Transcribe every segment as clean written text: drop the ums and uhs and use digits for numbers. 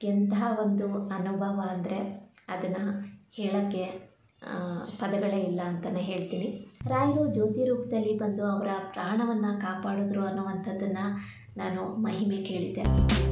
ಎಂತಹ ಒಂದು ಅನುಭವ ಅಂದರೆ ಅದನ್ನು ಹೇಳೋಕ್ಕೆ ಪದಗಳೇ ಇಲ್ಲ ಅಂತಲೇ ಹೇಳ್ತೀನಿ. ರಾಯರು ಜ್ಯೋತಿ ರೂಪದಲ್ಲಿ ಬಂದು ಅವರ ಪ್ರಾಣವನ್ನು ಕಾಪಾಡಿದ್ರು ಅನ್ನುವಂಥದ್ದನ್ನು ನಾನು ಮಹಿಮೆ ಕೇಳಿದ್ದೆ.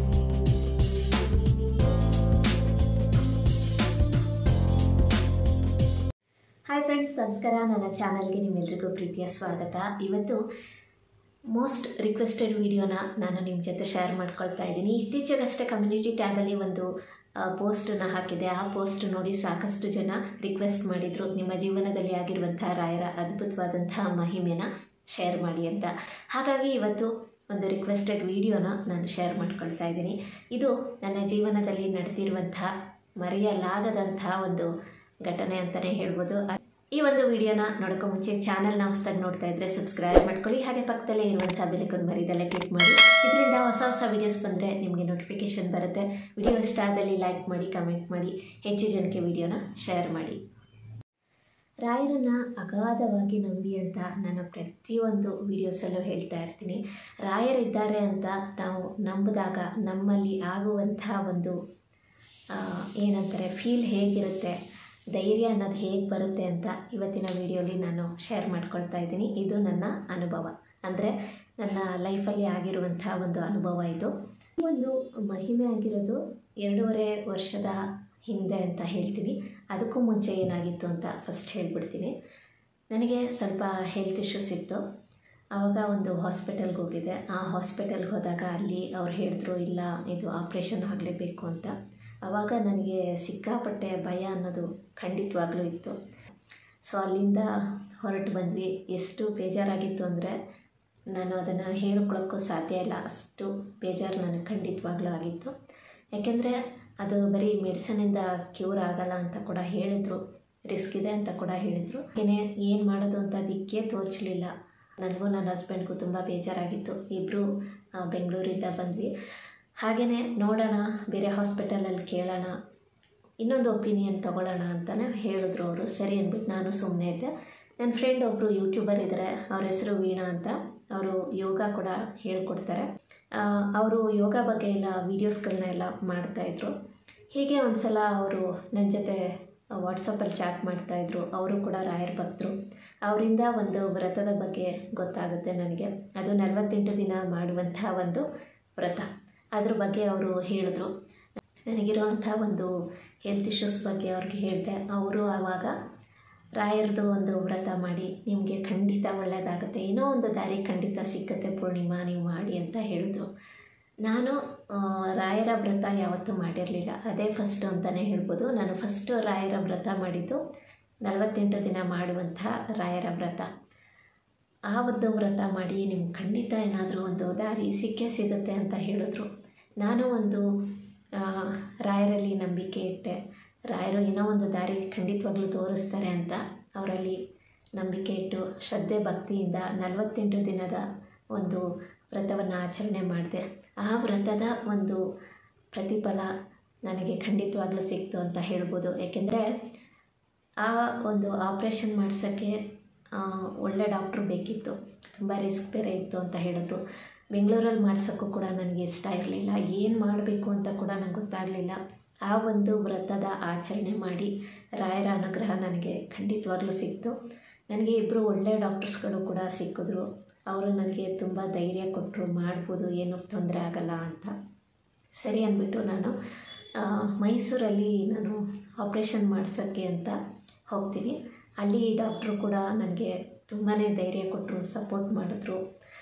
ಹಾಯ್ ಫ್ರೆಂಡ್ಸ್, ನಮಸ್ಕಾರ. ನನ್ನ ಚಾನಲ್ಗೆ ನಿಮ್ಮೆಲ್ಲರಿಗೂ ಪ್ರೀತಿಯ ಸ್ವಾಗತ. ಇವತ್ತು ಮೋಸ್ಟ್ ರಿಕ್ವೆಸ್ಟೆಡ್ ವಿಡಿಯೋನ ನಾನು ನಿಮ್ಮ ಜೊತೆ ಶೇರ್ ಮಾಡ್ಕೊಳ್ತಾ ಇದ್ದೀನಿ. ಇತ್ತೀಚೆಗಷ್ಟೇ ಕಮ್ಯುನಿಟಿ ಟ್ಯಾಬಲ್ಲಿ ಒಂದು ಪೋಸ್ಟನ್ನು ಹಾಕಿದೆ. ಆ ಪೋಸ್ಟ್ ನೋಡಿ ಸಾಕಷ್ಟು ಜನ ರಿಕ್ವೆಸ್ಟ್ ಮಾಡಿದರು, ನಿಮ್ಮ ಜೀವನದಲ್ಲಿ ಆಗಿರುವಂಥ ರಾಯರ ಅದ್ಭುತವಾದಂಥ ಮಹಿಮೆನ ಶೇರ್ ಮಾಡಿ ಅಂತ. ಹಾಗಾಗಿ ಇವತ್ತು ಒಂದು ರಿಕ್ವೆಸ್ಟೆಡ್ ವಿಡಿಯೋನ ನಾನು ಶೇರ್ ಮಾಡ್ಕೊಳ್ತಾ ಇದ್ದೀನಿ. ಇದು ನನ್ನ ಜೀವನದಲ್ಲಿ ನಡೆದಿರುವಂಥ ಮರೆಯಲಾಗದಂಥ ಒಂದು ಘಟನೆ ಅಂತಲೇ ಹೇಳ್ಬೋದು. ಈ ಒಂದು ವಿಡಿಯೋನ ನೋಡೋಕ್ಕೂ ಮುಂಚೆ ಚಾನಲ್ನ ಹೊಸದಾಗಿ ನೋಡ್ತಾ ಇದ್ದರೆ ಸಬ್ಸ್ಕ್ರೈಬ್ ಮಾಡ್ಕೊಳ್ಳಿ. ಹಾಗೆ ಪಕ್ಕದಲ್ಲೇ ಇರುವಂಥ ಬೆಲೈಕನ್ ಮರಿದಲ್ಲೇ ಕ್ಲಿಕ್ ಮಾಡಿ. ಇದರಿಂದ ಹೊಸ ವಿಡಿಯೋಸ್ ಬಂದರೆ ನಿಮಗೆ ನೋಟಿಫಿಕೇಷನ್ ಬರುತ್ತೆ. ವಿಡಿಯೋ ಇಷ್ಟ ಆದಲ್ಲಿ ಲೈಕ್ ಮಾಡಿ, ಕಮೆಂಟ್ ಮಾಡಿ, ಹೆಚ್ಚು ಜನಕ್ಕೆ ವಿಡಿಯೋನ ಶೇರ್ ಮಾಡಿ. ರಾಯರನ್ನು ಅಗಾಧವಾಗಿ ನಂಬಿ ಅಂತ ನಾನು ಪ್ರತಿಯೊಂದು ವಿಡಿಯೋಸಲ್ಲೂ ಹೇಳ್ತಾ ಇರ್ತೀನಿ. ರಾಯರಿದ್ದಾರೆ ಅಂತ ನಾವು ನಂಬಿದಾಗ ನಮ್ಮಲ್ಲಿ ಆಗುವಂಥ ಒಂದು ಏನಂತಾರೆ ಫೀಲ್ ಹೇಗಿರುತ್ತೆ, ಧೈರ್ಯ ಅನ್ನೋದು ಹೇಗೆ ಬರುತ್ತೆ ಅಂತ ಇವತ್ತಿನ ವಿಡಿಯೋಲಿ ನಾನು ಶೇರ್ ಮಾಡ್ಕೊಳ್ತಾ ಇದ್ದೀನಿ. ಇದು ನನ್ನ ಅನುಭವ, ಅಂದರೆ ನನ್ನ ಲೈಫಲ್ಲಿ ಆಗಿರುವಂಥ ಒಂದು ಅನುಭವ ಇದು. ಈ ಒಂದು ಮಹಿಮೆ ಆಗಿರೋದು 2.5 ವರ್ಷದ ಹಿಂದೆ ಅಂತ ಹೇಳ್ತೀನಿ. ಅದಕ್ಕೂ ಮುಂಚೆ ಏನಾಗಿತ್ತು ಅಂತ ಫಸ್ಟ್ ಹೇಳ್ಬಿಡ್ತೀನಿ. ನನಗೆ ಸ್ವಲ್ಪ ಹೆಲ್ತ್ ಇಶ್ಯೂಸ್ ಇತ್ತು. ಆವಾಗ ಒಂದು ಹಾಸ್ಪಿಟಲ್ಗೆ ಹೋಗಿದ್ದೆ. ಆ ಹಾಸ್ಪಿಟಲ್ಗೆ ಹೋದಾಗ ಅಲ್ಲಿ ಅವ್ರು ಹೇಳಿದ್ರು, ಇಲ್ಲ ಇದು ಆಪ್ರೇಷನ್ ಆಗಲೇಬೇಕು ಅಂತ. ಆವಾಗ ನನಗೆ ಸಿಕ್ಕಾಪಟ್ಟೆ ಭಯ ಅನ್ನೋದು ಖಂಡಿತವಾಗ್ಲೂ ಇತ್ತು. ಸೊ ಅಲ್ಲಿಂದ ಹೊರಟು ಬಂದ್ವಿ. ಎಷ್ಟು ಬೇಜಾರಾಗಿತ್ತು ಅಂದರೆ ನಾನು ಅದನ್ನು ಹೇಳ್ಕೊಳಕ್ಕೂ ಸಾಧ್ಯ ಇಲ್ಲ, ಅಷ್ಟು ಬೇಜಾರು ನನಗೆ ಖಂಡಿತವಾಗ್ಲೂ ಆಗಿತ್ತು. ಯಾಕೆಂದರೆ ಅದು ಬರೀ ಮೆಡಿಸನಿಂದ ಕ್ಯೂರ್ ಆಗಲ್ಲ ಅಂತ ಕೂಡ ಹೇಳಿದರು, ರಿಸ್ಕ್ ಇದೆ ಅಂತ ಕೂಡ ಹೇಳಿದರು. ಏನು ಮಾಡೋದು ಅಂತ ದಿಕ್ಕೇ ತೋಚಲಿಲ್ಲ. ನನಗೂ ನನ್ನ ಹಸ್ಬೆಂಡ್ಗೂ ತುಂಬ ಬೇಜಾರಾಗಿತ್ತು. ಇಬ್ಬರು ಬೆಂಗಳೂರಿಂದ ಬಂದ್ವಿ. ಹಾಗೆಯೇ ನೋಡೋಣ, ಬೇರೆ ಹಾಸ್ಪಿಟಲಲ್ಲಿ ಕೇಳೋಣ, ಇನ್ನೊಂದು ಒಪಿನಿಯನ್ ತೊಗೊಳ್ಳೋಣ ಅಂತಲೇ ಹೇಳಿದ್ರು ಅವರು. ಸರಿ ಅಂದ್ಬಿಟ್ಟು ನಾನು ಸುಮ್ಮನೆ ಇದ್ದೆ. ನನ್ನ ಫ್ರೆಂಡ್ ಒಬ್ಬರು ಯೂಟ್ಯೂಬರ್ ಇದ್ದಾರೆ, ಅವ್ರ ಹೆಸರು ವೀಣಾ ಅಂತ. ಅವರು ಯೋಗ ಕೂಡ ಹೇಳ್ಕೊಡ್ತಾರೆ. ಅವರು ಯೋಗ ಬಗ್ಗೆ ಎಲ್ಲ ವೀಡಿಯೋಸ್ಗಳನ್ನ ಎಲ್ಲ ಮಾಡ್ತಾಯಿದ್ರು. ಹೀಗೆ ಒಂದು ಸಲ ಅವರು ನನ್ನ ಜೊತೆ ವಾಟ್ಸಪ್ಪಲ್ಲಿ ಚಾಟ್ ಮಾಡ್ತಾಯಿದ್ರು. ಅವರು ಕೂಡ ರಾಯರ ಭಕ್ತರು. ಅವರಿಂದ ಒಂದು ವ್ರತದ ಬಗ್ಗೆ ಗೊತ್ತಾಗುತ್ತೆ ನನಗೆ. ಅದು 48 ದಿನ ಮಾಡುವಂಥ ಒಂದು ವ್ರತ. ಅದ್ರ ಬಗ್ಗೆ ಅವರು ಹೇಳಿದ್ರು. ನನಗಿರುವಂಥ ಒಂದು ಹೆಲ್ತ್ ಇಶ್ಯೂಸ್ ಬಗ್ಗೆ ಅವ್ರಿಗೆ ಹೇಳಿದೆ. ಅವರು ಆವಾಗ ರಾಯರದು ಒಂದು ವ್ರತ ಮಾಡಿ ನಿಮಗೆ ಖಂಡಿತ ಒಳ್ಳೆಯದಾಗುತ್ತೆ, ಏನೋ ಒಂದು ದಾರಿ ಖಂಡಿತ ಸಿಕ್ಕತ್ತೆ ಪೂರ್ಣಿಮಾ, ನೀವು ಮಾಡಿ ಅಂತ ಹೇಳಿದ್ರು. ನಾನು ರಾಯರ ವ್ರತ ಯಾವತ್ತೂ ಮಾಡಿರಲಿಲ್ಲ. ಅದೇ ಫಸ್ಟು ಅಂತಲೇ ಹೇಳ್ಬೋದು. ನಾನು ಫಸ್ಟು ರಾಯರ ವ್ರತ ಮಾಡಿದ್ದು 48 ದಿನ ಮಾಡುವಂಥ ರಾಯರ ವ್ರತ. ಆ ಒಂದು ವ್ರತ ಮಾಡಿ ನಿಮ್ಗೆ ಖಂಡಿತ ಏನಾದರೂ ಒಂದು ದಾರಿ ಸಿಕ್ಕೇ ಸಿಗುತ್ತೆ ಅಂತ ಹೇಳಿದ್ರು. ನಾನು ಒಂದು ರಾಯರಲ್ಲಿ ನಂಬಿಕೆ ಇಟ್ಟೆ. ರಾಯರು ಏನೋ ಒಂದು ದಾರಿ ಖಂಡಿತವಾಗ್ಲೂ ತೋರಿಸ್ತಾರೆ ಅಂತ ಅವರಲ್ಲಿ ನಂಬಿಕೆ ಇಟ್ಟು ಶ್ರದ್ಧೆ ಭಕ್ತಿಯಿಂದ 48 ದಿನದ ಒಂದು ವ್ರತವನ್ನು ಆಚರಣೆ ಮಾಡಿದೆ. ಆ ವ್ರತದ ಒಂದು ಪ್ರತಿಫಲ ನನಗೆ ಖಂಡಿತವಾಗ್ಲೂ ಸಿಕ್ತು ಅಂತ ಹೇಳ್ಬೋದು. ಏಕೆಂದರೆ ಆ ಒಂದು ಆಪ್ರೇಷನ್ ಮಾಡಿಸೋಕ್ಕೆ ಒಳ್ಳೆ ಡಾಕ್ಟ್ರು ಬೇಕಿತ್ತು, ತುಂಬ ರಿಸ್ಕ್ ಬೇರೆ ಇತ್ತು ಅಂತ ಹೇಳಿದ್ರು. ಬೆಂಗಳೂರಲ್ಲಿ ಮಾಡ್ಸೋಕ್ಕೂ ಕೂಡ ನನಗೆ ಇಷ್ಟ ಇರಲಿಲ್ಲ, ಏನು ಮಾಡಬೇಕು ಅಂತ ಕೂಡ ನನಗೆ ಗೊತ್ತಾಗಲಿಲ್ಲ. ಆ ಒಂದು ವ್ರತದ ಆಚರಣೆ ಮಾಡಿ ರಾಯರ ಅನುಗ್ರಹ ನನಗೆ ಖಂಡಿತವಾಗ್ಲೂ ಸಿಕ್ತು. ನನಗೆ ಇಬ್ಬರು ಒಳ್ಳೆಯ ಡಾಕ್ಟರ್ಸ್ಗಳು ಕೂಡ ಸಿಕ್ಕಿದ್ರು. ಅವರು ನನಗೆ ತುಂಬ ಧೈರ್ಯ ಕೊಟ್ಟರು, ಮಾಡ್ಬೋದು, ಏನೂ ತೊಂದರೆ ಆಗಲ್ಲ ಅಂತ. ಸರಿ ಅಂದ್ಬಿಟ್ಟು ನಾನು ಮೈಸೂರಲ್ಲಿ ನಾನು ಆಪ್ರೇಷನ್ ಮಾಡಿಸೋಕ್ಕೆ ಅಂತ ಹೋಗ್ತೀನಿ. ಅಲ್ಲಿ ಡಾಕ್ಟ್ರು ಕೂಡ ನನಗೆ ತುಂಬಾ ಧೈರ್ಯ ಕೊಟ್ಟರು, ಸಪೋರ್ಟ್ ಮಾಡಿದ್ರು.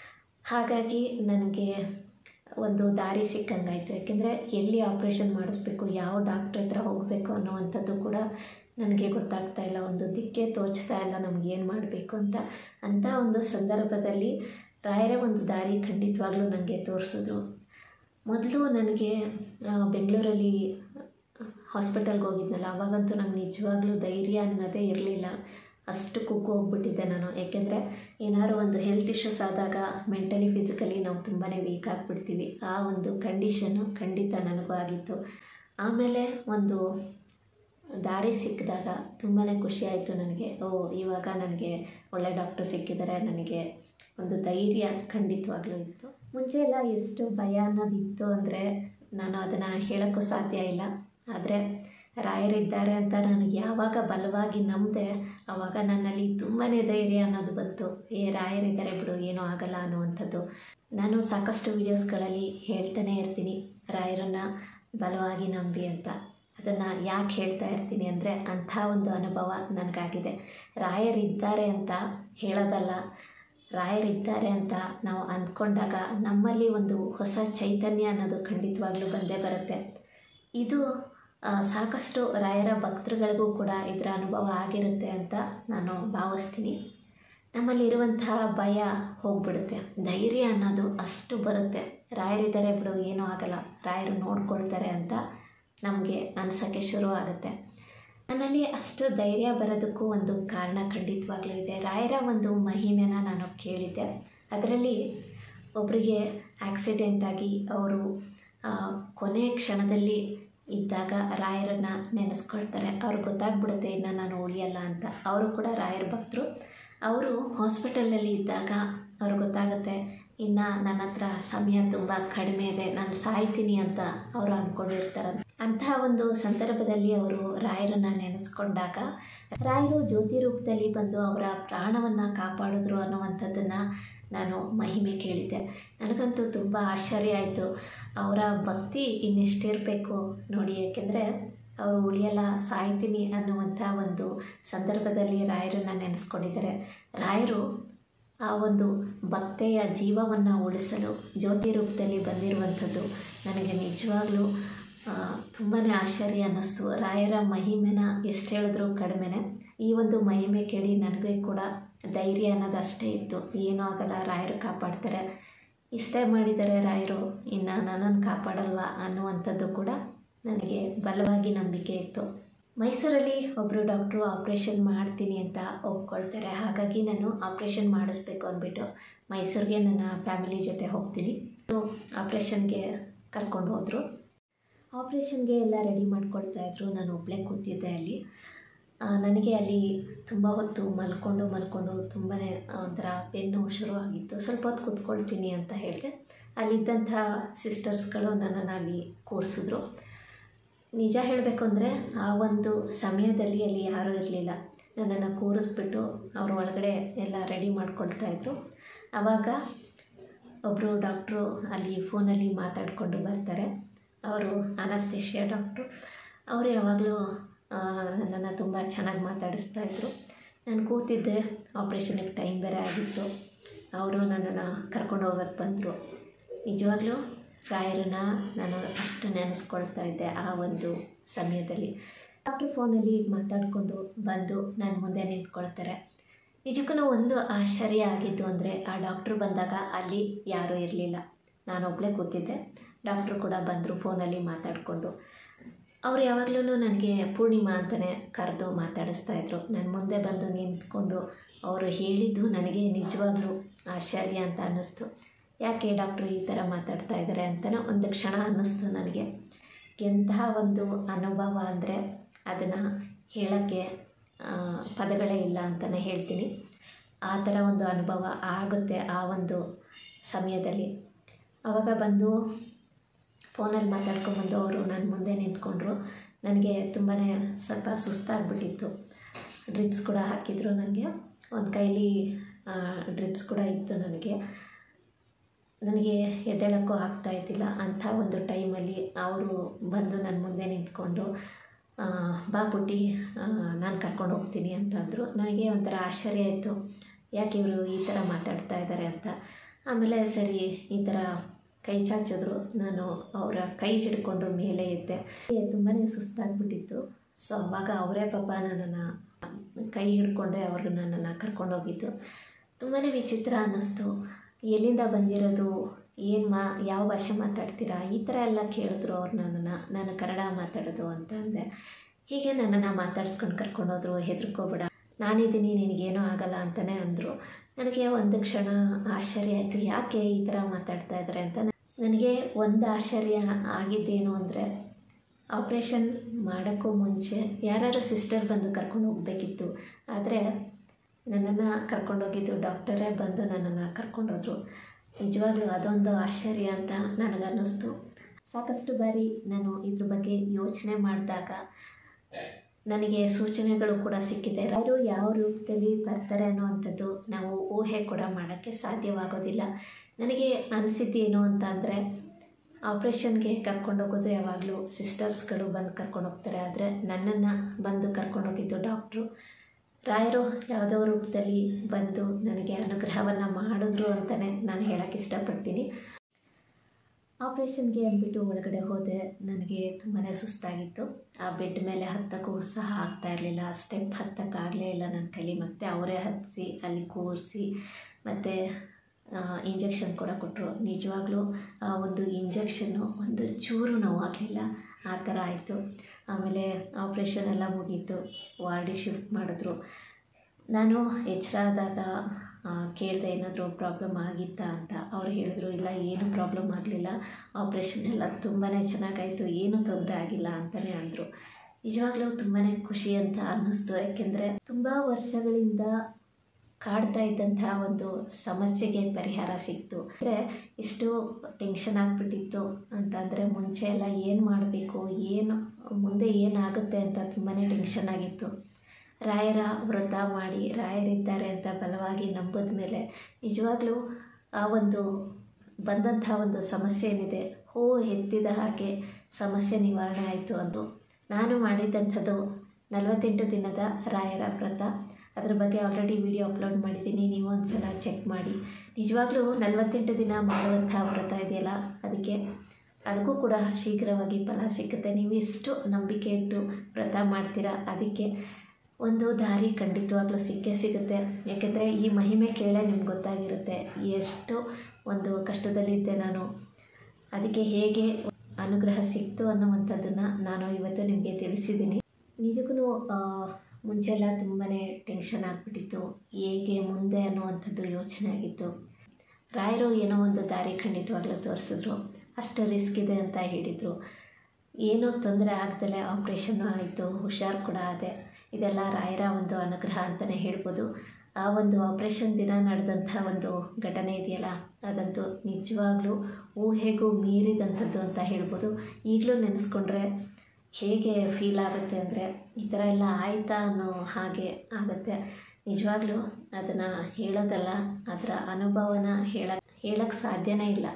ಹಾಗಾಗಿ ನನಗೆ ಒಂದು ದಾರಿ ಸಿಕ್ಕಂಗಾಯಿತು. ಯಾಕೆಂದರೆ ಎಲ್ಲಿ ಆಪ್ರೇಷನ್ ಮಾಡಿಸ್ಬೇಕು, ಯಾವ ಡಾಕ್ಟ್ರ್ ಹತ್ರ ಹೋಗಬೇಕು ಅನ್ನೋವಂಥದ್ದು ಕೂಡ ನನಗೆ ಗೊತ್ತಾಗ್ತಾ ಇಲ್ಲ. ಒಂದು ದಿಕ್ಕೇ ತೋಚ್ತಾ ಇಲ್ಲ ನಮ್ಗೆ ಏನು ಮಾಡಬೇಕು ಅಂತ ಒಂದು ಸಂದರ್ಭದಲ್ಲಿ ರಾಯರೇ ಒಂದು ದಾರಿ ಖಂಡಿತವಾಗ್ಲೂ ನನಗೆ ತೋರಿಸಿದ್ರು. ಮೊದಲು ನನಗೆ ಬೆಂಗಳೂರಲ್ಲಿ ಹಾಸ್ಪಿಟಲ್ಗೆ ಹೋಗಿದ್ನಲ್ಲ, ಆವಾಗಂತೂ ನಂಗೆ ನಿಜವಾಗ್ಲೂ ಧೈರ್ಯ ಅನ್ನೋದೇ ಇರಲಿಲ್ಲ. ಅಷ್ಟು ಕುಗ್ಗು ಹೋಗ್ಬಿಟ್ಟಿದ್ದೆ ನಾನು. ಏಕೆಂದರೆ ಏನಾದ್ರು ಒಂದು ಹೆಲ್ತ್ ಇಶ್ಯೂಸ್ ಆದಾಗ ಮೆಂಟಲಿ ಫಿಸಿಕಲಿ ನಾವು ತುಂಬಾ ವೀಕ್ ಆಗಿಬಿಡ್ತೀವಿ. ಆ ಒಂದು ಕಂಡೀಷನ್ನು ಖಂಡಿತ ನನಗೂ ಆಗಿತ್ತು. ಆಮೇಲೆ ಒಂದು ದಾರಿ ಸಿಕ್ಕಿದಾಗ ತುಂಬಾ ಖುಷಿ ಆಯಿತು ನನಗೆ. ಇವಾಗ ನನಗೆ ಒಳ್ಳೆ ಡಾಕ್ಟರ್ ಸಿಕ್ಕಿದ್ದಾರೆ, ನನಗೆ ಒಂದು ಧೈರ್ಯ ಖಂಡಿತವಾಗ್ಲೂ ಇತ್ತು. ಮುಂಚೆ ಎಲ್ಲ ಎಷ್ಟು ಭಯ ಅನ್ನೋದಿತ್ತು ಅಂದರೆ ನಾನು ಅದನ್ನು ಹೇಳೋಕ್ಕೂ ಸಾಧ್ಯ ಇಲ್ಲ. ಆದರೆ ರಾಯರಿದ್ದಾರೆ ಅಂತ ನಾನು ಯಾವಾಗ ಬಲವಾಗಿ ನಂಬಿದೆ ಆವಾಗ ನನ್ನಲ್ಲಿ ತುಂಬಾ ಧೈರ್ಯ ಅನ್ನೋದು ಬಂತು. ರಾಯರಿದ್ದಾರೆ ಬಿಡು, ಏನೂ ಆಗಲ್ಲ ಅನ್ನುವಂಥದ್ದು. ನಾನು ಸಾಕಷ್ಟು ವೀಡಿಯೋಸ್ಗಳಲ್ಲಿ ಹೇಳ್ತಾನೆ ಇರ್ತೀನಿ ರಾಯರನ್ನು ಬಲವಾಗಿ ನಂಬಿ ಅಂತ. ಅದನ್ನು ಯಾಕೆ ಹೇಳ್ತಾ ಇರ್ತೀನಿ ಅಂದರೆ ಅಂಥ ಒಂದು ಅನುಭವ ನನಗಾಗಿದೆ. ರಾಯರಿದ್ದಾರೆ ಅಂತ ಹೇಳೋದಲ್ಲ, ರಾಯರಿದ್ದಾರೆ ಅಂತ ನಾವು ಅಂದ್ಕೊಂಡಾಗ ನಮ್ಮಲ್ಲಿ ಒಂದು ಹೊಸ ಚೈತನ್ಯ ಅನ್ನೋದು ಖಂಡಿತವಾಗ್ಲೂ ಬಂದೇ ಬರುತ್ತೆ. ಇದು ಸಾಕಷ್ಟು ರಾಯರ ಭಕ್ತರುಗಳಿಗೂ ಕೂಡ ಇದರ ಅನುಭವ ಆಗಿರುತ್ತೆ ಅಂತ ನಾನು ಭಾವಿಸ್ತೀನಿ. ನಮ್ಮಲ್ಲಿರುವಂತಹ ಭಯ ಹೋಗ್ಬಿಡುತ್ತೆ, ಧೈರ್ಯ ಅನ್ನೋದು ಅಷ್ಟು ಬರುತ್ತೆ. ರಾಯರಿದ್ದಾರೆ ಬಿಡು, ಏನೂ ಆಗಲ್ಲ, ರಾಯರು ನೋಡ್ಕೊಳ್ತಾರೆ ಅಂತ ನಮಗೆ ಅನಿಸೋಕ್ಕೆ ಶುರು ಆಗುತ್ತೆ. ನನ್ನಲ್ಲಿ ಅಷ್ಟು ಧೈರ್ಯ ಬರೋದಕ್ಕೂ ಒಂದು ಕಾರಣ ಖಂಡಿತವಾಗ್ಲೂ ಇದೆ. ರಾಯರ ಒಂದು ಮಹಿಮೆನ ನಾನು ಕೇಳಿದ್ದೆ. ಅದರಲ್ಲಿ ಒಬ್ಬರಿಗೆ ಆಕ್ಸಿಡೆಂಟಾಗಿ ಅವರು ಕೊನೆಯ ಕ್ಷಣದಲ್ಲಿ ಇದ್ದಾಗ ರಾಯರನ್ನು ನೆನೆಸ್ಕೊಳ್ತಾರೆ. ಅವ್ರಿಗೆ ಗೊತ್ತಾಗ್ಬಿಡುತ್ತೆ ಇನ್ನು ನಾನು ಉಳಿಯಲ್ಲ ಅಂತ. ಅವರು ಕೂಡ ರಾಯರ ಭಕ್ತರು. ಅವರು ಹಾಸ್ಪಿಟಲಲ್ಲಿ ಇದ್ದಾಗ ಅವ್ರಿಗೆ ಗೊತ್ತಾಗುತ್ತೆ ಇನ್ನು ನನ್ನ ಹತ್ರ ಸಮಯ ತುಂಬ ಕಡಿಮೆ ಇದೆ, ನಾನು ಸಾಯ್ತೀನಿ ಅಂತ ಅವರು ಅಂದ್ಕೊಂಡಿರ್ತಾರೆ. ಅಂತಹ ಒಂದು ಸಂದರ್ಭದಲ್ಲಿ ಅವರು ರಾಯರನ್ನು ನೆನೆಸ್ಕೊಂಡಾಗ ರಾಯರು ಜ್ಯೋತಿ ರೂಪದಲ್ಲಿ ಬಂದು ಅವರ ಪ್ರಾಣವನ್ನು ಕಾಪಾಡಿದ್ರು ಅನ್ನುವಂಥದ್ದನ್ನು ನಾನು ಮಹಿಮೆ ಕೇಳಿದ್ದೆ. ನನಗಂತೂ ತುಂಬ ಆಶ್ಚರ್ಯ ಆಯಿತು. ಅವರ ಭಕ್ತಿ ಇನ್ನೆಷ್ಟಿರಬೇಕು ನೋಡಿ, ಏಕೆಂದರೆ ಅವರು ಉಳಿಯಲ್ಲ, ಸಾಯ್ತೀನಿ ಅನ್ನುವಂಥ ಒಂದು ಸಂದರ್ಭದಲ್ಲಿ ರಾಯರನ್ನು ನೆನೆಸ್ಕೊಂಡಿದ್ದಾರೆ. ರಾಯರು ಆ ಒಂದು ಭಕ್ತೆಯ ಜೀವವನ್ನು ಉಳಿಸಲು ಜ್ಯೋತಿ ರೂಪದಲ್ಲಿ ಬಂದಿರುವಂಥದ್ದು ನನಗೆ ನಿಜವಾಗ್ಲೂ ತುಂಬಾ ಆಶ್ಚರ್ಯ ಅನ್ನಿಸ್ತು. ರಾಯರ ಮಹಿಮೆನ ಎಷ್ಟು ಹೇಳಿದ್ರೂ ಕಡಿಮೆನೆ. ಈ ಒಂದು ಮಹಿಮೆ ಕೇಳಿ ನನಗೆ ಕೂಡ ಧೈರ್ಯ ಅನ್ನೋದು ಅಷ್ಟೇ ಇತ್ತು. ಏನೂ ಆಗಲ್ಲ, ರಾಯರು ಕಾಪಾಡ್ತಾರೆ, ಇಷ್ಟೇ ಮಾಡಿದ್ದಾರೆ ರಾಯರು, ಇನ್ನು ನನ್ನನ್ನು ಕಾಪಾಡಲ್ವಾ ಅನ್ನುವಂಥದ್ದು ಕೂಡ ನನಗೆ ಬಲವಾಗಿ ನಂಬಿಕೆ ಇತ್ತು. ಮೈಸೂರಲ್ಲಿ ಒಬ್ಬರು ಡಾಕ್ಟ್ರು ಆಪ್ರೇಷನ್ ಮಾಡ್ತೀನಿ ಅಂತ ಒಪ್ಕೊಳ್ತಾರೆ. ಹಾಗಾಗಿ ನಾನು ಆಪ್ರೇಷನ್ ಮಾಡಿಸ್ಬೇಕು ಅಂದ್ಬಿಟ್ಟು ಮೈಸೂರಿಗೆ ನನ್ನ ಫ್ಯಾಮಿಲಿ ಜೊತೆ ಹೋಗ್ತೀನಿ. ಆಪ್ರೇಷನ್ಗೆ ಕರ್ಕೊಂಡು ಹೋದರು. ಆಪ್ರೇಷನ್ಗೆ ಎಲ್ಲ ರೆಡಿ ಮಾಡ್ಕೊಳ್ತಾಯಿದ್ರು. ನಾನು ಒಬ್ಬಳೇ ಕೂತಿದ್ದೆ ಅಲ್ಲಿ. ನನಗೆ ಅಲ್ಲಿ ತುಂಬ ಹೊತ್ತು ಮಲ್ಕೊಂಡು ತುಂಬಾ ಒಂಥರ ಬೆನ್ನು ಶುರುವಾಗಿತ್ತು. ಸ್ವಲ್ಪ ಹೊತ್ತು ಕೂತ್ಕೊಳ್ತೀನಿ ಅಂತ ಹೇಳಿದೆ. ಅಲ್ಲಿದ್ದಂಥ ಸಿಸ್ಟರ್ಸ್ಗಳು ನನ್ನನ್ನು ಅಲ್ಲಿ ಕೂರಿಸಿದ್ರು. ನಿಜ ಹೇಳಬೇಕು ಅಂದರೆ ಆ ಒಂದು ಸಮಯದಲ್ಲಿ ಅಲ್ಲಿ ಯಾರೂ ಇರಲಿಲ್ಲ. ನನ್ನನ್ನು ಕೂರಿಸ್ಬಿಟ್ಟು ಅವರು ಒಳಗಡೆ ಎಲ್ಲ ರೆಡಿ ಮಾಡ್ಕೊಳ್ತಾಯಿದ್ರು. ಆವಾಗ ಒಬ್ಬರು ಡಾಕ್ಟ್ರು ಅಲ್ಲಿ ಫೋನಲ್ಲಿ ಮಾತಾಡಿಕೊಂಡು ಬರ್ತಾರೆ. ಅವರು ಅನಸ್ತೇಷಿಯಾ ಡಾಕ್ಟ್ರು. ಅವರು ಯಾವಾಗಲೂ ನನ್ನನ್ನು ತುಂಬ ಚೆನ್ನಾಗಿ ಮಾತಾಡಿಸ್ತಾಯಿದ್ರು. ನಾನು ಕೂತಿದ್ದೆ, ಆಪ್ರೇಷನ್ಗೆ ಟೈಮ್ ಬೇರೆ ಆಗಿತ್ತು. ಅವರು ನನ್ನನ್ನು ಕರ್ಕೊಂಡು ಹೋಗೋಕ್ಕೆ ಬಂದರು. ನಿಜವಾಗ್ಲೂ ರಾಯರನ್ನು ನಾನು ಅಷ್ಟು ನೆನೆಸ್ಕೊಳ್ತಾ ಇದ್ದೆ ಆ ಒಂದು ಸಮಯದಲ್ಲಿ. ಡಾಕ್ಟ್ರು ಫೋನಲ್ಲಿ ಮಾತಾಡಿಕೊಂಡು ಬಂದು ನನ್ನ ಮುಂದೆ ನಿಂತ್ಕೊಳ್ತಾರೆ. ನಿಜಕ್ಕೂ ಒಂದು ಆಶ್ಚರ್ಯ ಆಗಿದ್ದು ಅಂದರೆ ಆ ಡಾಕ್ಟ್ರು ಬಂದಾಗ ಅಲ್ಲಿ ಯಾರೂ ಇರಲಿಲ್ಲ, ನಾನೊಬ್ಬಳೇ ಕೂತಿದ್ದೆ. ಡಾಕ್ಟ್ರು ಕೂಡ ಬಂದರು ಫೋನಲ್ಲಿ ಮಾತಾಡಿಕೊಂಡು. ಅವರು ಯಾವಾಗಲೂ ನನಗೆ ಪೂರ್ಣಿಮಾ ಅಂತಲೇ ಕರೆದು ಮಾತಾಡಿಸ್ತಾಯಿದ್ರು. ನನ್ನ ಮುಂದೆ ಬಂದು ನಿಂತ್ಕೊಂಡು ಅವರು ಹೇಳಿದ್ದು ನನಗೆ ನಿಜವಾಗ್ಲೂ ಆಶ್ಚರ್ಯ ಅಂತ ಅನ್ನಿಸ್ತು. ಯಾಕೆ ಡಾಕ್ಟ್ರು ಈ ಥರ ಮಾತಾಡ್ತಾ ಇದ್ದಾರೆ ಅಂತಲೇ ಒಂದು ಕ್ಷಣ ಅನ್ನಿಸ್ತು ನನಗೆ. ಎಂತಹ ಒಂದು ಅನುಭವ ಅಂದರೆ ಅದನ್ನು ಹೇಳೋಕ್ಕೆ ಪದಗಳೇ ಇಲ್ಲ ಅಂತಲೇ ಹೇಳ್ತೀನಿ. ಆ ಥರ ಒಂದು ಅನುಭವ ಆಗುತ್ತೆ ಆ ಒಂದು ಸಮಯದಲ್ಲಿ. ಆವಾಗ ಬಂದು ಫೋನಲ್ಲಿ ಮಾತಾಡ್ಕೊಂಬಂದು ಅವರು ನನ್ನ ಮುಂದೆ ನಿಂತ್ಕೊಂಡ್ರು. ನನಗೆ ತುಂಬಾ ಸ್ವಲ್ಪ ಸುಸ್ತಾಗ್ಬಿಟ್ಟಿತ್ತು. ಡ್ರಿಪ್ಸ್ ಕೂಡ ಹಾಕಿದ್ರು ನನಗೆ. ಒಂದು ಕೈಲಿ ಡ್ರಿಪ್ಸ್ ಕೂಡ ಇತ್ತು ನನಗೆ ಎದ್ದೇಳೋಕ್ಕೂ ಆಗ್ತಾಯಿದ್ದಿಲ್ಲ. ಅಂಥ ಒಂದು ಟೈಮಲ್ಲಿ ಅವರು ಬಂದು ನನ್ನ ಮುಂದೆ ನಿಂತ್ಕೊಂಡು ಬಾ ಪುಟ್ಟಿ, ನಾನು ಕರ್ಕೊಂಡು ಹೋಗ್ತೀನಿ ಅಂತಂದರು. ನನಗೆ ಒಂಥರ ಆಶ್ಚರ್ಯ ಆಯಿತು, ಯಾಕೆ ಇವರು ಈ ಥರ ಮಾತಾಡ್ತಾ ಇದ್ದಾರೆ ಅಂತ. ಆಮೇಲೆ ಸರಿ ಈ ಥರ ಕೈ ಚಾಚಿದ್ರು. ನಾನು ಅವರ ಕೈ ಹಿಡ್ಕೊಂಡು ಮೇಲೆ ಇದ್ದೆ. ತುಂಬಾ ಸುಸ್ತಾಗ್ಬಿಟ್ಟಿತ್ತು. ಸೊ ಆವಾಗ ಅವರೇ ಪಾಪ ನನ್ನನ್ನು ಕೈ ಹಿಡ್ಕೊಂಡೆ ಅವರು ನನ್ನನ್ನು ಕರ್ಕೊಂಡೋಗಿದ್ದು. ತುಂಬಾ ವಿಚಿತ್ರ ಅನ್ನಿಸ್ತು. ಎಲ್ಲಿಂದ ಬಂದಿರೋದು, ಯಾವ ಭಾಷೆ ಮಾತಾಡ್ತೀರಾ, ಈ ಥರ ಎಲ್ಲ ಕೇಳಿದ್ರು ಅವ್ರು ನನ್ನನ್ನು. ನಾನು ಕನ್ನಡ ಮಾತಾಡೋದು ಅಂತ ಅಂದೆ. ಹೀಗೆ ನನ್ನನ್ನು ಮಾತಾಡ್ಸ್ಕೊಂಡು ಕರ್ಕೊಂಡೋದ್ರು. ಹೆದರ್ಕೋಬೇಡ, ನಾನಿದ್ದೀನಿ, ನಿನಗೇನೂ ಆಗಲ್ಲ ಅಂತಲೇ ಅಂದರು. ನನಗೆ ಒಂದು ಕ್ಷಣ ಆಶ್ಚರ್ಯ ಆಯಿತು, ಯಾಕೆ ಈ ಥರ ಮಾತಾಡ್ತಾ ಇದ್ದಾರೆ ಅಂತ. ನನಗೆ ಒಂದು ಆಶ್ಚರ್ಯ ಆಗಿದ್ದೇನು ಅಂದರೆ, ಆಪ್ರೇಷನ್ ಮಾಡೋಕ್ಕೂ ಮುಂಚೆ ಯಾರು ಸಿಸ್ಟರ್ ಬಂದು ಕರ್ಕೊಂಡು ಹೋಗಬೇಕಿತ್ತು. ಆದರೆ ನನ್ನನ್ನು ಕರ್ಕೊಂಡೋಗಿದ್ದು ಡಾಕ್ಟರೇ ಬಂದು ನನ್ನನ್ನು ಕರ್ಕೊಂಡೋದ್ರು. ನಿಜವಾಗ್ಲೂ ಅದೊಂದು ಆಶ್ಚರ್ಯ ಅಂತ ನನಗನ್ನಿಸ್ತು. ಸಾಕಷ್ಟು ಬಾರಿ ನಾನು ಇದ್ರ ಬಗ್ಗೆ ಯೋಚನೆ ಮಾಡಿದಾಗ ನನಗೆ ಸೂಚನೆಗಳು ಕೂಡ ಸಿಕ್ಕಿದೆ. ಯಾರು ಯಾವ ರೂಪದಲ್ಲಿ ಬರ್ತಾರೆ ಅನ್ನುವಂಥದ್ದು ನಾವು ಊಹೆ ಕೂಡ ಮಾಡೋಕ್ಕೆ ಸಾಧ್ಯವಾಗೋದಿಲ್ಲ. ನನಗೆ ಅನಿಸಿದ್ದೇನು ಅಂತ ಅಂದರೆ, ಆಪ್ರೇಷನ್ಗೆ ಕರ್ಕೊಂಡೋಗೋದು ಯಾವಾಗಲೂ ಸಿಸ್ಟರ್ಸ್ಗಳು ಬಂದು ಕರ್ಕೊಂಡೋಗ್ತಾರೆ. ಆದರೆ ನನ್ನನ್ನು ಬಂದು ಕರ್ಕೊಂಡೋಗಿದ್ದು ಡಾಕ್ಟ್ರು. ರಾಯರು ಯಾವುದೋ ರೂಪದಲ್ಲಿ ಬಂದು ನನಗೆ ಅನುಗ್ರಹವನ್ನು ಮಾಡಿದ್ರು ಅಂತಲೇ ನಾನು ಹೇಳೋಕ್ಕೆ ಇಷ್ಟಪಡ್ತೀನಿ. ಆಪ್ರೇಷನ್ಗೆ ಅಂದ್ಬಿಟ್ಟು ಒಳಗಡೆ ಹೋದೆ. ನನಗೆ ತುಂಬಾ ಸುಸ್ತಾಗಿತ್ತು. ಆ ಬೆಡ್ ಮೇಲೆ ಹತ್ತಕ್ಕೂ ಸಹ ಆಗ್ತಾ ಇರಲಿಲ್ಲ. ಸ್ಟೆಪ್ ಹತ್ತಕ್ಕಾಗಲೇ ಇಲ್ಲ ನನ್ನ ಕೈಲಿ. ಮತ್ತು ಅವರೇ ಹತ್ತಿಸಿ ಅಲ್ಲಿ ಕೂರಿಸಿ ಮತ್ತು ಇಂಜೆಕ್ಷನ್ ಕೂಡ ಕೊಟ್ಟರು. ನಿಜವಾಗ್ಲೂ ಆ ಒಂದು ಇಂಜೆಕ್ಷನ್ನು ಒಂದು ಚೂರು ನೋವಾಗಲಿಲ್ಲ, ಆ ಥರ ಆಯಿತು. ಆಮೇಲೆ ಆಪ್ರೇಷನ್ ಎಲ್ಲ ಮುಗೀತು, ವಾರ್ಡಿಗೆ ಶಿಫ್ಟ್ ಮಾಡಿದ್ರು. ನಾನು ಎಚ್ಚರ ಆದಾಗ ಕೇಳಿದೆ ಏನಾದರೂ ಪ್ರಾಬ್ಲಮ್ ಆಗಿತ್ತಾ ಅಂತ. ಅವ್ರು ಹೇಳಿದ್ರು ಇಲ್ಲ, ಏನು ಪ್ರಾಬ್ಲಮ್ ಆಗಲಿಲ್ಲ, ಆಪ್ರೇಷನ್ ಎಲ್ಲ ತುಂಬಾ ಚೆನ್ನಾಗಾಯಿತು, ಏನೂ ತೊಂದರೆ ಆಗಿಲ್ಲ ಅಂತಲೇ ಅಂದರು. ನಿಜವಾಗ್ಲೂ ತುಂಬಾ ಖುಷಿ ಅಂತ ಅನ್ನಿಸ್ತು. ಯಾಕೆಂದರೆ ತುಂಬ ವರ್ಷಗಳಿಂದ ಕಾಡ್ತಾ ಇದ್ದಂತಹ ಒಂದು ಸಮಸ್ಯೆಗೆ ಪರಿಹಾರ ಸಿಕ್ತು. ಅಂದರೆ ಇಷ್ಟು ಟೆನ್ಷನ್ ಆಗಿಬಿಟ್ಟಿತ್ತು ಅಂತಂದರೆ, ಮುಂಚೆ ಎಲ್ಲ ಏನು ಮಾಡಬೇಕು, ಏನು ಮುಂದೆ ಏನಾಗುತ್ತೆ ಅಂತ ತುಂಬಾ ಟೆನ್ಷನ್ ಆಗಿತ್ತು. ರಾಯರ ವ್ರತ ಮಾಡಿ ರಾಯರಿದ್ದಾರೆ ಅಂತ ಬಲವಾಗಿ ನಂಬಿದ ಮೇಲೆ ನಿಜವಾಗ್ಲೂ ಆ ಒಂದು ಬಂದಂಥ ಒಂದು ಸಮಸ್ಯೆ ಏನಿದೆ, ಹೂ ಎತ್ತಿದ ಹಾಗೆ ಸಮಸ್ಯೆ ನಿವಾರಣೆ ಆಯಿತು. ಅಂದು ನಾನು ಮಾಡಿದ್ದಂಥದ್ದು 48 ದಿನದ ರಾಯರ ವ್ರತ. ಅದ್ರ ಬಗ್ಗೆ ಆಲ್ರೆಡಿ ವಿಡಿಯೋ ಅಪ್ಲೋಡ್ ಮಾಡಿದ್ದೀನಿ, ನೀವು ಒಂದು ಸಲ ಚೆಕ್ ಮಾಡಿ. ನಿಜವಾಗ್ಲೂ 48 ದಿನ ಮಾಡುವಂಥ ವ್ರತ ಇದೆಯಲ್ಲ, ಅದಕ್ಕೂ ಕೂಡ ಶೀಘ್ರವಾಗಿ ಫಲ ಸಿಗುತ್ತೆ. ನೀವು ಎಷ್ಟು ನಂಬಿಕೆ ಇಟ್ಟು ವ್ರತ ಮಾಡ್ತೀರಾ ಅದಕ್ಕೆ ಒಂದು ದಾರಿ ಖಂಡಿತವಾಗ್ಲೂ ಸಿಕ್ಕೇ ಸಿಗುತ್ತೆ. ಯಾಕೆಂದರೆ ಈ ಮಹಿಮೆ ಕೇಳೇ ನಿಮ್ಗೆ ಗೊತ್ತಾಗಿರುತ್ತೆ ಎಷ್ಟು ಒಂದು ಕಷ್ಟದಲ್ಲಿದ್ದೆ ನಾನು, ಅದಕ್ಕೆ ಹೇಗೆ ಅನುಗ್ರಹ ಸಿಕ್ತು ಅನ್ನುವಂಥದ್ದನ್ನು ನಾನು ಇವತ್ತು ನಿಮಗೆ ತಿಳಿಸಿದ್ದೀನಿ. ನಿಜಕ್ಕೂ ಮುಂಚೆಲ್ಲ ತುಂಬಾ ಟೆನ್ಷನ್ ಆಗಿಬಿಟ್ಟಿತ್ತು, ಹೇಗೆ ಮುಂದೆ ಅನ್ನುವಂಥದ್ದು ಯೋಚನೆ ಆಗಿತ್ತು. ರಾಯರು ಏನೋ ಒಂದು ದಾರಿ ಖಂಡಿತವಾಗ್ಲೂ ತೋರಿಸಿದ್ರು. ಅಷ್ಟು ರಿಸ್ಕ್ ಇದೆ ಅಂತ ಹೇಳಿದರು. ಏನೂ ತೊಂದರೆ ಆಗ್ದಲೇ ಆಪ್ರೇಷನ್ ಆಯಿತು, ಹುಷಾರು ಕೂಡ ಆದೆ. ಇದೆಲ್ಲ ರಾಯರ ಒಂದು ಅನುಗ್ರಹ ಅಂತಲೇ ಹೇಳ್ಬೋದು. ಆ ಒಂದು ಆಪ್ರೇಷನ್ ದಿನ ನಡೆದಂಥ ಒಂದು ಘಟನೆ ಇದೆಯಲ್ಲ, ಅದಂತೂ ನಿಜವಾಗ್ಲೂ ಊಹೆಗೂ ಮೀರಿದಂಥದ್ದು ಅಂತ ಹೇಳ್ಬೋದು. ಈಗಲೂ ನೆನೆಸ್ಕೊಂಡ್ರೆ ಹೇಗೆ ಫೀಲ್ ಆಗುತ್ತೆ ಅಂದರೆ, ಈ ಥರ ಎಲ್ಲ ಆಯಿತಾ ಅನ್ನೋ ಹಾಗೆ ಆಗುತ್ತೆ. ನಿಜವಾಗ್ಲೂ ಅದನ್ನು ಹೇಳೋದಲ್ಲ, ಅದರ ಅನುಭವನ ಹೇಳಕ್ಕೆ ಸಾಧ್ಯನೇ ಇಲ್ಲ.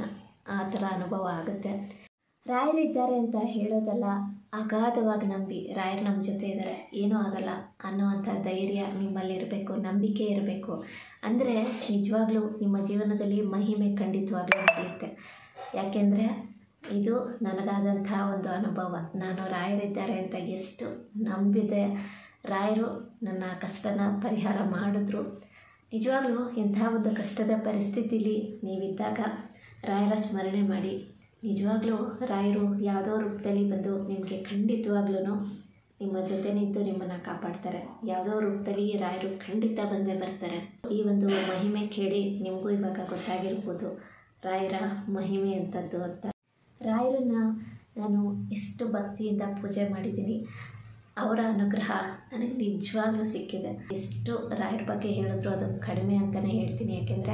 ಆ ಥರ ಅನುಭವ ಆಗುತ್ತೆ. ರಾಯರಿದ್ದಾರೆ ಅಂತ ಹೇಳೋದಲ್ಲ, ಅಗಾಧವಾಗಿ ನಂಬಿ ರಾಯರು ನಮ್ಮ ಜೊತೆ ಇದ್ದಾರೆ, ಏನೂ ಆಗಲ್ಲ ಅನ್ನೋವಂಥ ಧೈರ್ಯ ನಿಮ್ಮಲ್ಲಿರಬೇಕು, ನಂಬಿಕೆ ಇರಬೇಕು. ಅಂದರೆ ನಿಜವಾಗ್ಲೂ ನಿಮ್ಮ ಜೀವನದಲ್ಲಿ ಮಹಿಮೆ ಖಂಡಿತವಾಗ್ಲೂ ನಡೆಯುತ್ತೆ. ಯಾಕೆಂದರೆ ಇದು ನನಗಾದಂಥ ಒಂದು ಅನುಭವ. ನಾನು ರಾಯರಿದ್ದಾರೆ ಅಂತ ಎಷ್ಟು ನಂಬಿದೆ, ರಾಯರು ನನ್ನ ಕಷ್ಟನ ಪರಿಹಾರ ಮಾಡಿದ್ರು. ನಿಜವಾಗ್ಲೂ ಇಂಥ ಒಂದು ಕಷ್ಟದ ಪರಿಸ್ಥಿತಿಲಿ ನೀವಿದ್ದಾಗ ರಾಯರ ಸ್ಮರಣೆ ಮಾಡಿ. ನಿಜವಾಗ್ಲೂ ರಾಯರು ಯಾವುದೋ ರೂಪದಲ್ಲಿ ಬಂದು ನಿಮಗೆ ಖಂಡಿತವಾಗ್ಲೂ ನಿಮ್ಮ ಜೊತೆ ನಿಂತು ನಿಮ್ಮನ್ನು ಕಾಪಾಡ್ತಾರೆ. ಯಾವುದೋ ರೂಪದಲ್ಲಿ ರಾಯರು ಖಂಡಿತ ಬಂದೇ ಬರ್ತಾರೆ. ಈ ಒಂದು ಮಹಿಮೆ ಕೇಳಿ ನಿಮಗೂ ಇವಾಗ ಗೊತ್ತಾಗಿರ್ಬೋದು ರಾಯರ ಮಹಿಮೆ ಎಂಥದ್ದು ಅಂತ. ರಾಯರನ್ನು ನಾನು ಎಷ್ಟು ಭಕ್ತಿಯಿಂದ ಪೂಜೆ ಮಾಡಿದ್ದೀನಿ, ಅವರ ಅನುಗ್ರಹ ನನಗೆ ನಿಜವಾಗ್ಲೂ ಸಿಕ್ಕಿದೆ. ಎಷ್ಟು ರಾಯರ ಬಗ್ಗೆ ಹೇಳಿದ್ರು ಅದು ಕಡಿಮೆ ಅಂತಲೇ ಹೇಳ್ತೀನಿ. ಯಾಕೆಂದರೆ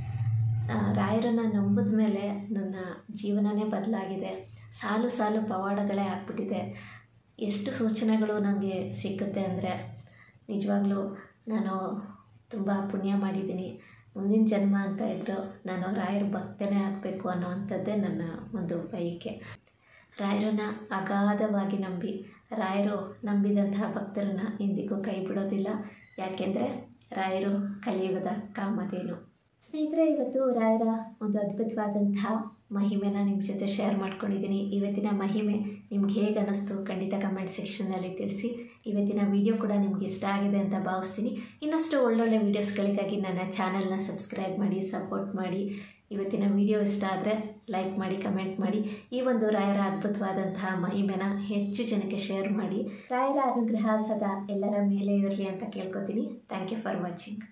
ರಾಯರನ್ನು ನಂಬಿದ ಮೇಲೆ ನನ್ನ ಜೀವನನೇ ಬದಲಾಗಿದೆ. ಸಾಲು ಸಾಲು ಪವಾಡಗಳೇ ಆಗ್ಬಿಟ್ಟಿದೆ. ಎಷ್ಟು ಸೂಚನೆಗಳು ನನಗೆ ಸಿಕ್ಕುತ್ತೆ ಅಂದರೆ, ನಿಜವಾಗ್ಲೂ ನಾನು ತುಂಬ ಪುಣ್ಯ ಮಾಡಿದ್ದೀನಿ. ಮುಂದಿನ ಜನ್ಮ ಅಂತ ಇದ್ದರೂ ನಾನು ರಾಯರ ಭಕ್ತನೇ ಆಗಬೇಕು ಅನ್ನೋವಂಥದ್ದೇ ನನ್ನ ಒಂದು ಬಯಕೆ. ರಾಯರನ್ನು ಅಗಾಧವಾಗಿ ನಂಬಿ, ರಾಯರು ನಂಬಿದಂತಹ ಭಕ್ತರನ್ನು ಎಂದಿಗೂ ಕೈ ಬಿಡೋದಿಲ್ಲ. ಯಾಕೆಂದರೆ ರಾಯರು ಕಲಿಯುಗದ ಕಾಮಧೇನು. ಸ್ನೇಹಿತರೆ, ಇವತ್ತು ರಾಯರ ಒಂದು ಅದ್ಭುತವಾದಂತಹ ಮಹಿಮೆನ ನಿಮ್ಮ ಜೊತೆ ಶೇರ್ ಮಾಡ್ಕೊಂಡಿದ್ದೀನಿ. ಇವತ್ತಿನ ಮಹಿಮೆ ನಿಮ್ಗೆ ಹೇಗೆ ಅನ್ನಿಸ್ತು ಖಂಡಿತ ಕಮೆಂಟ್ ಸೆಕ್ಷನ್ನಲ್ಲಿ ತಿಳಿಸಿ. ಇವತ್ತಿನ ವಿಡಿಯೋ ಕೂಡ ನಿಮ್ಗೆ ಇಷ್ಟ ಆಗಿದೆ ಅಂತ ಭಾವಿಸ್ತೀನಿ. ಇನ್ನಷ್ಟು ಒಳ್ಳೊಳ್ಳೆ ವೀಡಿಯೋಸ್ಗಳಿಗಾಗಿ ನನ್ನ ಚಾನಲ್ನ ಸಬ್ಸ್ಕ್ರೈಬ್ ಮಾಡಿ, ಸಪೋರ್ಟ್ ಮಾಡಿ. ಇವತ್ತಿನ ವಿಡಿಯೋ ಇಷ್ಟ ಆದರೆ ಲೈಕ್ ಮಾಡಿ, ಕಮೆಂಟ್ ಮಾಡಿ. ಈ ಒಂದು ರಾಯರ ಅದ್ಭುತವಾದಂತಹ ಮಹಿಮೆನ ಹೆಚ್ಚು ಜನಕ್ಕೆ ಶೇರ್ ಮಾಡಿ. ರಾಯರ ಅನುಗ್ರಹ ಸದಾ ಎಲ್ಲರ ಮೇಲೆ ಇರಲಿ ಅಂತ ಕೇಳ್ಕೊತೀನಿ. Thank you for watching.